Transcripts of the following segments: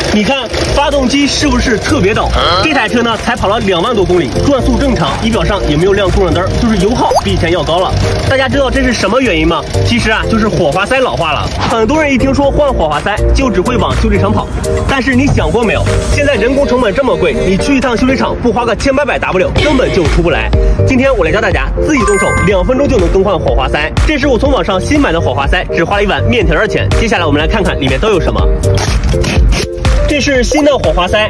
你看发动机是不是特别抖？这台车呢才跑了2万多公里，转速正常，仪表上也没有亮故障灯，就是油耗比以前要高了。大家知道这是什么原因吗？其实啊，就是火花塞老化了。很多人一听说换火花塞，就只会往修理厂跑。但是你想过没有？现在人工成本这么贵，你去一趟修理厂不花个千800 W， 根本就出不来。今天我来教大家自己动手，2分钟就能更换火花塞。这是我从网上新买的火花塞，只花了1碗面条的钱。接下来我们来看看里面都有什么。这是新的火花塞，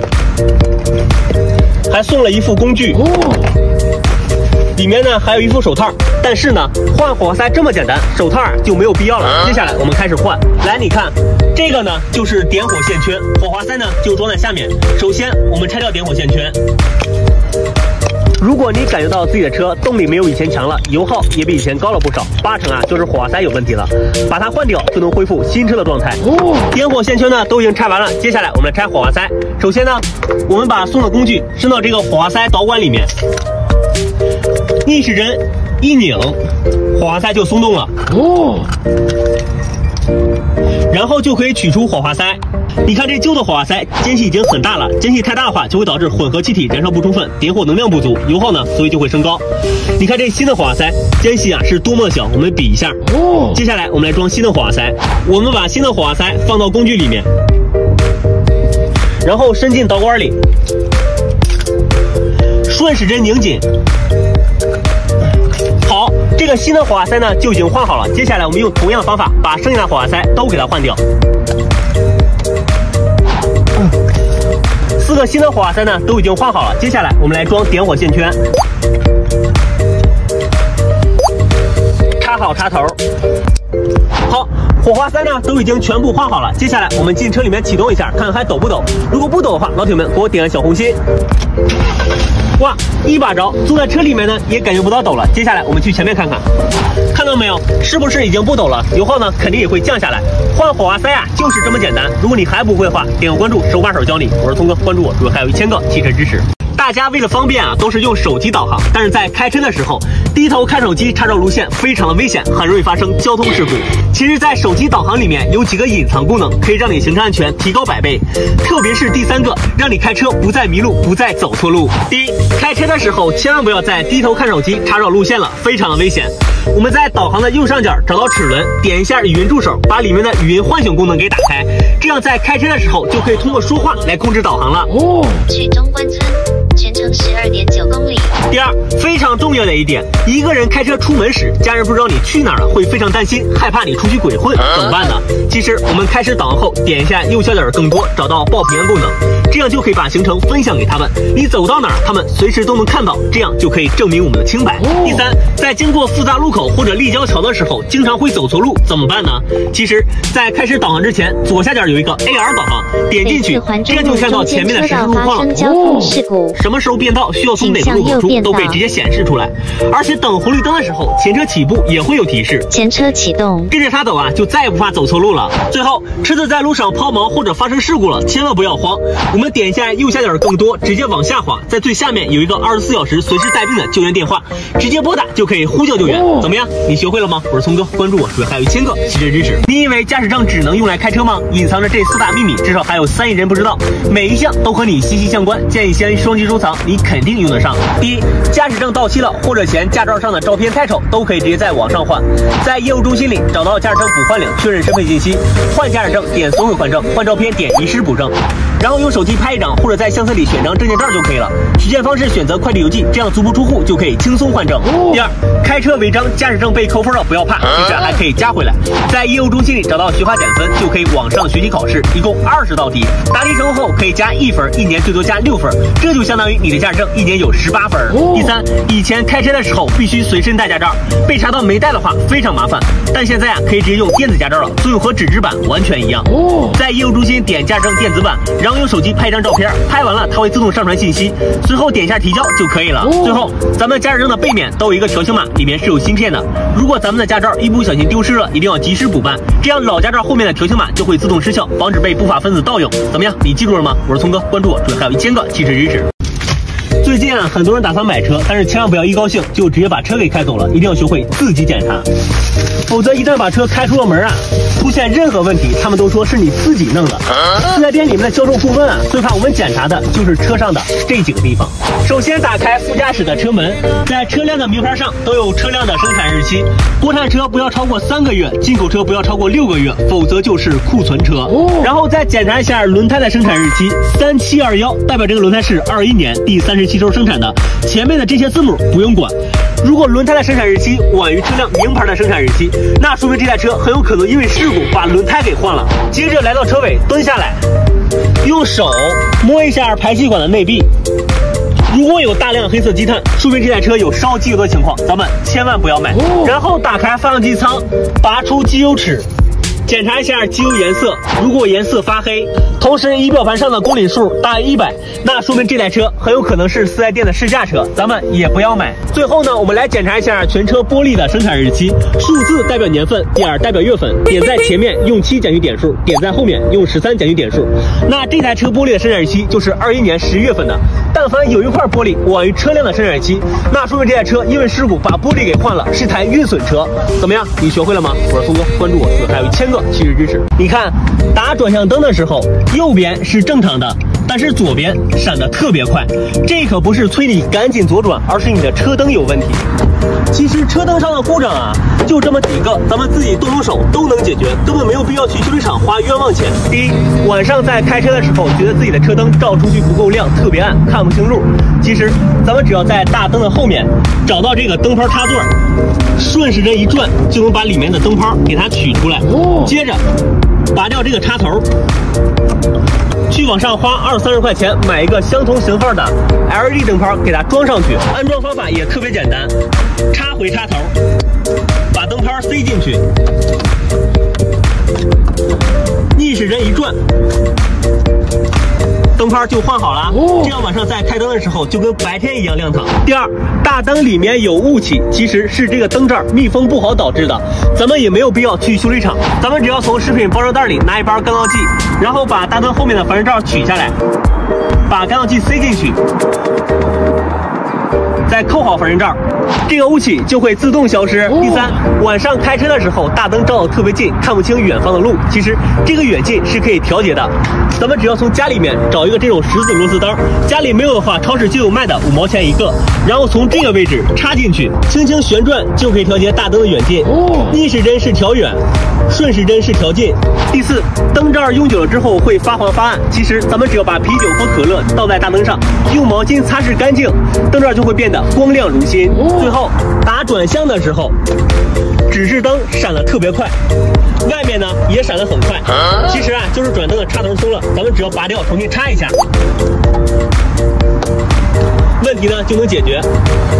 还送了一副工具。里面呢还有一副手套，但是呢换火花塞这么简单，手套就没有必要了。接下来我们开始换。来，你看这个呢就是点火线圈，火花塞呢就装在下面。首先我们拆掉点火线圈。如果你感觉到自己的车动力没有以前强了，油耗也比以前高了不少，8成啊就是火花塞有问题了，把它换掉就能恢复新车的状态。点火线圈呢都已经拆完了，接下来我们来拆火花塞。首先呢，我们把送的工具伸到这个火花塞导管里面，逆时针一拧，火花塞就松动了。然后就可以取出火花塞。你看这旧的火花塞间隙已经很大了，间隙太大的话就会导致混合气体燃烧不充分，点火能量不足，油耗呢所以就会升高。你看这新的火花塞间隙啊是多么小，我们比一下。接下来我们来装新的火花塞，我们把新的火花塞放到工具里面，然后伸进导管里，顺时针拧紧。好，这个新的火花塞呢就已经换好了。接下来我们用同样的方法把剩下的火花塞都给它换掉。4个新的火花塞呢都已经换好了，接下来我们来装点火线圈，插好插头。好，火花塞呢都已经全部换好了，接下来我们进车里面启动一下，看看还抖不抖。如果不抖的话，老铁们给我点个小红心。哇，一把着，坐在车里面呢也感觉不到抖了。接下来我们去前面看看，看到没有，是不是已经不抖了？油耗呢肯定也会降下来。换火花塞啊就是这么简单，如果你还不会的话，点个关注，手把手教你。我是聪哥，关注我，主页还有1000个汽车知识。大家为了方便啊，都是用手机导航，但是在开车的时候，低头看手机查找路线非常的危险，很容易发生交通事故。其实，在手机导航里面有几个隐藏功能，可以让你行车安全提高100倍。特别是第3个，让你开车不再迷路，不再走错路。第一，开车的时候千万不要再低头看手机查找路线了，非常的危险。我们在导航的右上角找到齿轮，点一下语音助手，把里面的语音唤醒功能给打开，这样在开车的时候就可以通过说话来控制导航了。 去中关村。全程12.9公里。 第二，非常重要的一点，一个人开车出门时，家人不知道你去哪儿了，会非常担心，害怕你出去鬼混，怎么办呢？其实我们开始导航后，点一下右下角更多，找到报平安功能，这样就可以把行程分享给他们，你走到哪儿，他们随时都能看到，这样就可以证明我们的清白。第三，在经过复杂路口或者立交桥的时候，经常会走错路，怎么办呢？其实，在开始导航之前，左下角有一个 AR 导航，点进去，这样就看到前面的实时路况了。什么时候变道需要从哪个路口出，都被直接显示出来。而且等红绿灯的时候，前车起步也会有提示， 前车启动， 跟着它走啊，就再也不怕走错路了。最后，车子在路上抛锚或者发生事故了，千万不要慌，我们点一下右下角更多，直接往下滑，在最下面有一个24小时随时待命的救援电话，直接拨打就可以呼叫救援。怎么样？你学会了吗？我是聪哥，关注我，主页还有1000个汽车知识。你以为驾驶证只能用来开车吗？隐藏着这4大秘密，至少还有3亿人不知道，每一项都和你息息相关，建议先双击收藏，你肯定用得上。第一，驾驶证到期了或者嫌驾照上的照片太丑，都可以直接在网上换，在业务中心里找到驾驶证补换领，确认身份信息，换驾驶证点所有换证，换照片点遗失补证，然后用手机拍一张或者在相册里选张证件照就可以了。取件方式选择快递邮寄，这样足不出户就可以轻松换证。第二，开车违章驾驶证被扣分了不要怕，其实还可以加回来，在业务中心里找到学法减分，就可以网上学习考试，一共20道题，答题成功后可以加1分，1年最多加6分，这就相当于你的驾驶证1年有18分。第三，以前开车的时候必须随身带驾照，被查到没带的话非常麻烦，但现在啊可以直接用电子驾照了，作用和纸质版完全一样。在业务中心点驾驶证电子版，然后用手机拍一张照片，拍完了它会自动上传信息，随后点一下提交就可以了。最后，咱们驾驶证的背面都有一个条形码，里面是有芯片的，如果咱们的驾照一不小心丢失了，一定要及时补办，这样老驾照后面的条形码就会自动失效，防止被不法分子盗用。怎么样？你记住了吗？我是聪哥，关注我，主页还有1000个汽车知识。最近啊，很多人打算买车，但是千万不要一高兴就直接把车给开走了，一定要学会自己检查。 否则一旦把车开出了门啊，出现任何问题，他们都说是你自己弄的。4S店里面的销售顾问啊，最怕我们检查的就是车上的这几个地方。首先打开副驾驶的车门，在车辆的名牌上都有车辆的生产日期，国产车不要超过3个月，进口车不要超过6个月，否则就是库存车。然后再检查一下轮胎的生产日期，3721代表这个轮胎是21年第37周生产的，前面的这些字母不用管。如果轮胎的生产日期晚于车辆名牌的生产日期，那说明这台车很有可能因为事故把轮胎给换了。接着来到车尾，蹲下来，用手摸一下排气管的内壁，如果有大量黑色积碳，说明这台车有烧机油的情况，咱们千万不要买。然后打开发动机舱，拔出机油尺，检查一下机油颜色，如果颜色发黑，同时仪表盘上的公里数大于100，那说明这台车很有可能是4S店的试驾车，咱们也不要买。最后呢，我们来检查一下全车玻璃的生产日期，数字代表年份，点代表月份，点在前面用7减去点数，点在后面用13减去点数。那这台车玻璃的生产日期就是21年11月份的。但凡有一块玻璃晚于车辆的生产日期，那说明这台车因为事故把玻璃给换了，是台运损车。怎么样，你学会了吗？我是松哥，关注我，还有1000个趋势知识。你看，打转向灯的时候，右边是正常的，但是左边闪得特别快，这可不是催你赶紧左转，而是你的车灯有问题。其实车灯上的故障啊，就这么几个，咱们自己动动手都能解决，根本没有必要去修理厂花冤枉钱。第一，晚上在开车的时候，觉得自己的车灯照出去不够亮，特别暗，看不清路。其实咱们只要在大灯的后面找到这个灯泡插座，顺时针一转，就能把里面的灯泡给它取出来。接着拔掉这个插头，去网上花20-30块钱买一个相同型号的 LED 灯泡，给它装上去。安装方法也特别简单，插回插头，把灯泡塞进去，逆时针一转，灯泡就换好了，这样晚上在开灯的时候就跟白天一样亮堂。第二，大灯里面有雾气，其实是这个灯罩密封不好导致的，咱们也没有必要去修理厂，咱们只要从食品包装袋里拿一包干燥剂，然后把大灯后面的防尘罩取下来，把干燥剂塞进去，再扣好防尘罩，这个雾气就会自动消失。第三，晚上开车的时候大灯照得特别近，看不清远方的路，其实这个远近是可以调节的，咱们只要从家里面找一个这种10字螺丝灯，家里没有的话超市就有卖的，5毛钱一个，然后从这个位置插进去，轻轻旋转就可以调节大灯的远近。逆时针是调远，顺时针是调近。第四，灯罩用久了之后会发黄发暗，其实咱们只要把啤酒和可乐倒在大灯上，用毛巾擦拭干净，灯罩就会变得光亮如新。最后打转向的时候，指示灯闪得特别快，外面呢也闪得很快，其实啊就是转灯的插头松了，咱们只要拔掉重新插一下，问题呢就能解决。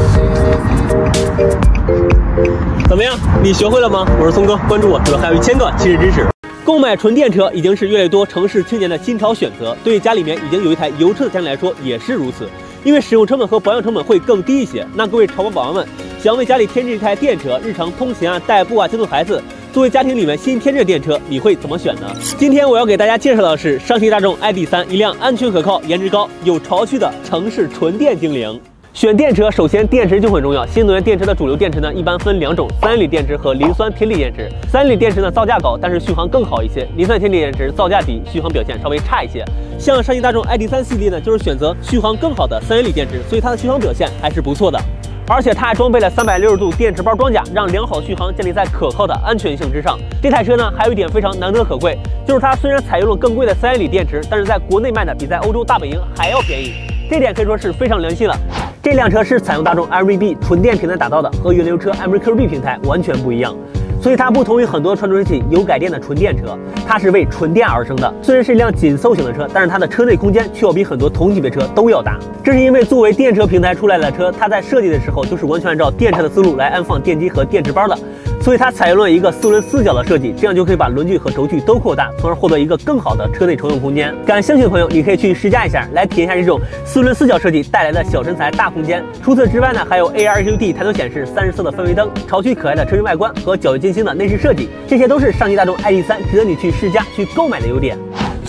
怎么样，你学会了吗？我是松哥，关注我，这还有1000个趋势知识。购买纯电车已经是越来越多城市青年的新潮选择，对于家里面已经有一台油车的家庭来说也是如此，因为使用成本和保养成本会更低一些。那各位潮宝宝宝们，想为家里添置一台电车，日常通勤啊、代步啊、接送孩子，作为家庭里面新添置的电车，你会怎么选呢？今天我要给大家介绍的是上汽大众 ID.3，一辆安全可靠、颜值高、有潮趣的城市纯电精灵。选电车，首先电池就很重要。新能源电池的主流电池呢，一般分2种，3元锂电池和磷酸铁锂电池。3元锂电池呢，造价高，但是续航更好一些；磷酸铁锂电池造价低，续航表现稍微差一些。像上汽大众 ID.3 系列呢，就是选择续航更好的3元锂电池，所以它的续航表现还是不错的。而且它还装备了360度电池包装甲，让良好续航建立在可靠的安全性之上。这台车呢，还有一点非常难得可贵，就是它虽然采用了更贵的3元锂电池，但是在国内卖的比在欧洲大本营还要便宜，这点可以说是非常良心了。这辆车是采用大众 MRB 纯电平台打造的，和原油车 MRQB 平台完全不一样。所以它不同于很多传统车企油改电的纯电车，它是为纯电而生的。虽然是一辆紧凑型的车，但是它的车内空间却要比很多同级别车都要大。这是因为作为电车平台出来的车，它在设计的时候就是完全按照电车的思路来安放电机和电池包的，所以它采用了一个4轮4角的设计，这样就可以把轮距和轴距都扩大，从而获得一个更好的车内乘用空间。感兴趣的朋友，你可以去试驾一下，来体验一下这种4轮4角设计带来的小身材大空间。除此之外呢，还有 AR HUD 抬头显示、30色的氛围灯、潮趣可爱的车身外观和脚跃精心的内饰设计，这些都是上汽大众 ID.3 值得你去试驾、去购买的优点。最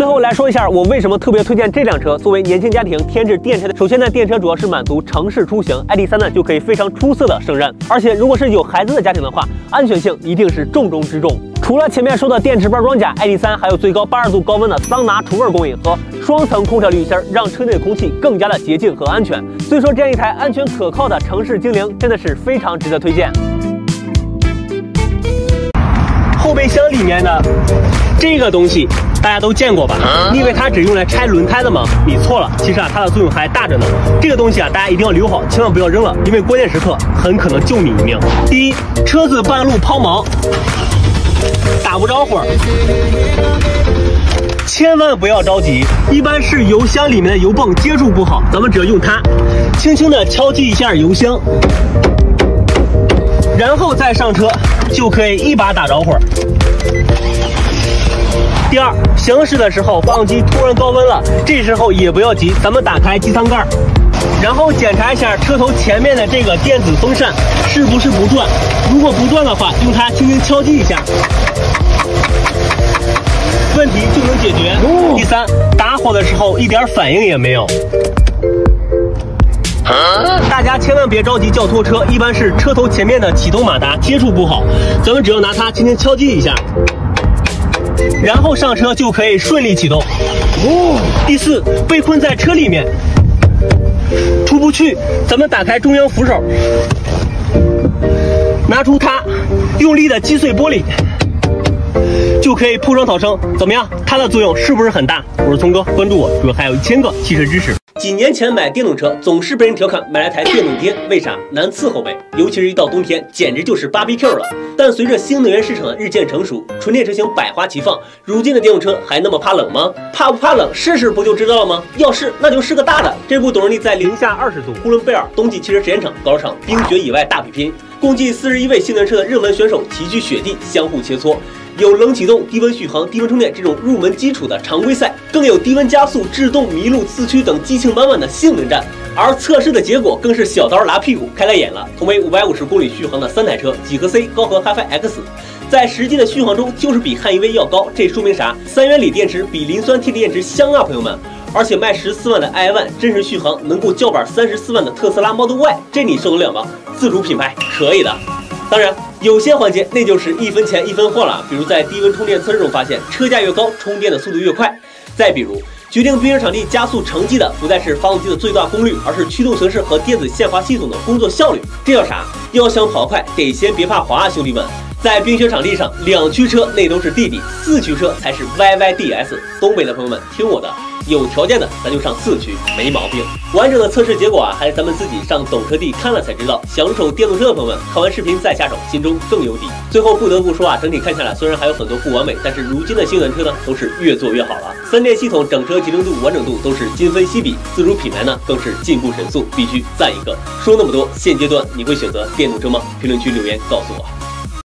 最后来说一下，我为什么特别推荐这辆车作为年轻家庭添置电车的。首先呢，电车主要是满足城市出行 ，ID.3 呢就可以非常出色的胜任。而且如果是有孩子的家庭的话，安全性一定是重中之重。除了前面说的电池包装甲 ，ID.3 还有最高80度高温的桑拿除味工艺和双层空调滤芯，让车内的空气更加的洁净和安全。所以说，这样一台安全可靠的城市精灵真的是非常值得推荐。后备箱里面的这个东西大家都见过吧？你以为它只用来拆轮胎的吗？你错了，其实啊，它的作用还大着呢。这个东西啊，大家一定要留好，千万不要扔了，因为关键时刻很可能救你一命。第一，车子半路抛锚，打不着火，千万不要着急，一般是油箱里面的油泵接触不好，咱们只要用它，轻轻的敲击一下油箱，然后再上车，就可以一把打着火。第二，行驶的时候发动机突然高温了，这时候也不要急，咱们打开机舱盖，然后检查一下车头前面的这个电子风扇是不是不转，如果不转的话，用它轻轻敲击一下，问题就能解决。第三，打火的时候一点反应也没有。大家千万别着急叫拖车，一般是车头前面的启动马达接触不好，咱们只要拿它轻轻敲击一下，然后上车就可以顺利启动。第四，被困在车里面出不去，咱们打开中央扶手，拿出它，用力的击碎玻璃，就可以破窗逃生。怎么样？它的作用是不是很大？我是聪哥，关注我，主要还有1000个汽车知识。几年前买电动车，总是被人调侃买来台电动爹，为啥？难伺候呗。尤其是一到冬天，简直就是 BBQ 了。但随着新能源市场的日渐成熟，纯电车型百花齐放，如今的电动车还那么怕冷吗？怕不怕冷？试试不就知道了吗？要试那就是个大的。这部董事力在零下20度呼伦贝尔冬季汽车实验场搞了场冰雪野外大比拼，共计41位新能源车的热门选手齐聚雪地，相互切磋。有冷启动、低温续航、低温充电这种入门基础的常规赛，更有低温加速、制动、麋鹿、四驱等激情满满的性能战。而测试的结果更是小刀拉屁股，开了眼了。同为550公里续航的3台车，几何 C、高和 HiFi X， 在实际的续航中就是比汉 EV 要高。这说明啥？3元锂电池比磷酸铁锂电池香啊，朋友们！而且卖14万的 i1 真实续航能够叫板34万的特斯拉 Model Y， 这你受得了吗？自主品牌可以的。当然，有些环节那就是1分钱1分货了，比如在低温充电测试中发现，车价越高，充电的速度越快。再比如，决定冰雪场地加速成绩的不再是发动机的最大功率，而是驱动形式和电子限滑系统的工作效率。这叫啥？要想跑快，得先别怕滑啊，兄弟们！在冰雪场地上，2驱车那都是弟弟，4驱车才是 YYDS。东北的朋友们，听我的。有条件的咱就上4驱，没毛病。完整的测试结果啊，还是咱们自己上懂车帝看了才知道。享受电动车的朋友们，看完视频再下手，心中更有底。最后不得不说啊，整体看下来虽然还有很多不完美，但是如今的新能源车呢，都是越做越好了。3电系统、整车集成度、完整度都是今非昔比，自主品牌呢更是进步神速，必须赞一个。说那么多，现阶段你会选择电动车吗？评论区留言告诉我。